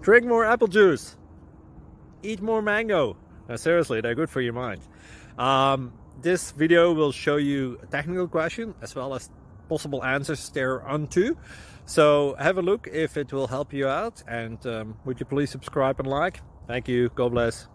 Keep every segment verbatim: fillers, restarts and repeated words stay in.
Drink more apple juice. Eat more mango. Now, seriously, they're good for your mind. Um, this video will show you a technical question as well as possible answers thereunto. So have a look if it will help you out, and um, would you please subscribe and like? Thank you. God bless.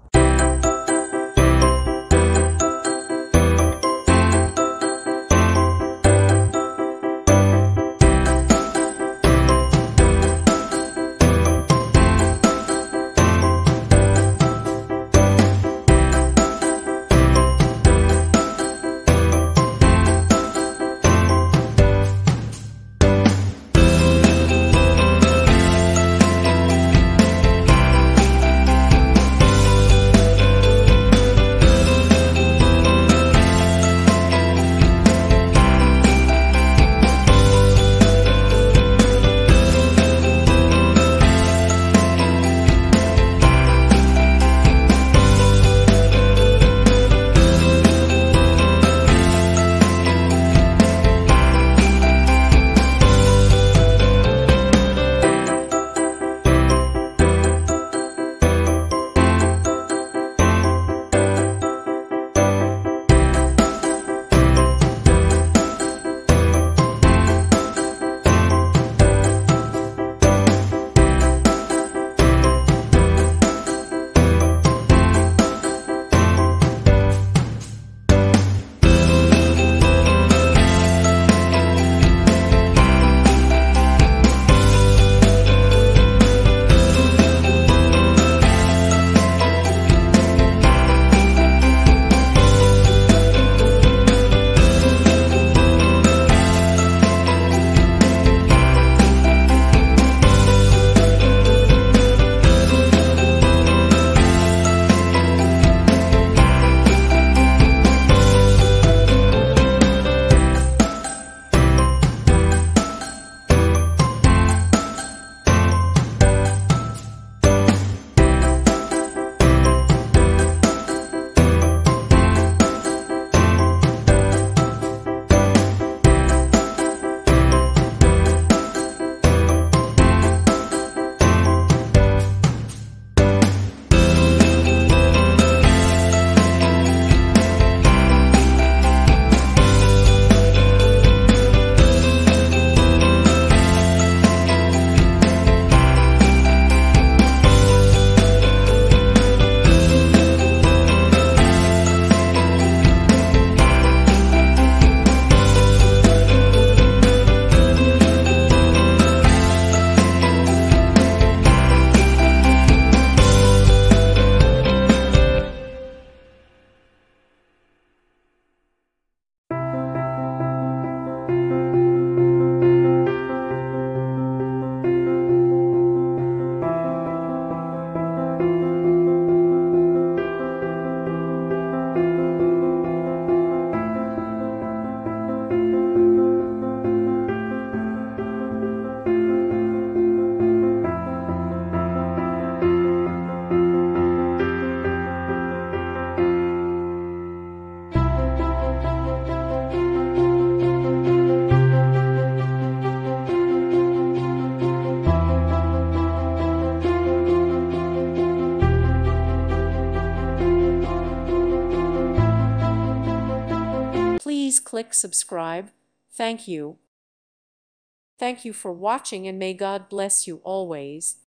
Please click subscribe. Thank you. Thank you for watching, and may God bless you always.